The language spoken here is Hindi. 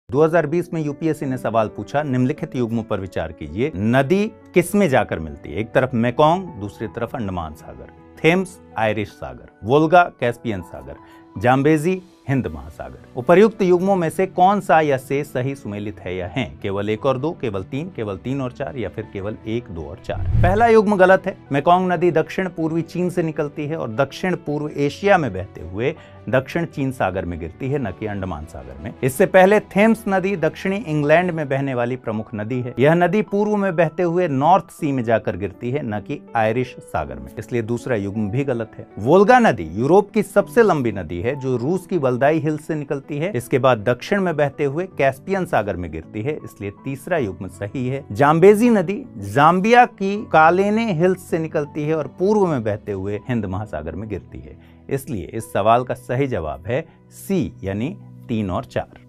2020 में यूपीएससी ने सवाल पूछा, निम्नलिखित युग्मों पर विचार कीजिए। नदी किसमें जाकर मिलती है? एक तरफ मेकोंग, दूसरी तरफ अंडमान सागर। थेम्स आयरिश सागर, वोल्गा कैस्पियन सागर, जाम्बेजी हिंद महासागर। उपर्युक्त युग्मों में से कौन सा या से सही सुमेलित है या हैं? केवल 1 और 2, केवल 3, केवल 3 और 4 या फिर केवल 1, 2 और 4। पहला युग्म गलत है। मेकोंग नदी दक्षिण पूर्वी चीन से निकलती है और दक्षिण पूर्व एशिया में बहते हुए दक्षिण चीन सागर में गिरती है, न कि अंडमान सागर में। इससे पहले थेम्स नदी दक्षिणी इंग्लैंड में बहने वाली प्रमुख नदी है। यह नदी पूर्व में बहते हुए नॉर्थ सी में जाकर गिरती है, न कि आयरिश सागर में, इसलिए दूसरा युग्म भी गलत है। वोल्गा नदी यूरोप की सबसे लंबी नदी है जो रूस की वल्दाई हिल्स से निकलती है। इसके बाद दक्षिण में बहते हुए कैस्पियन सागर में गिरती है, इसलिए तीसरा युग्म सही है। जाम्बेजी नदी जाम्बिया की कालेने हिल्स से निकलती है और पूर्व में बहते हुए हिंद महासागर में गिरती है, इसलिए इस सवाल का सही जवाब है सी, यानी 3 और 4।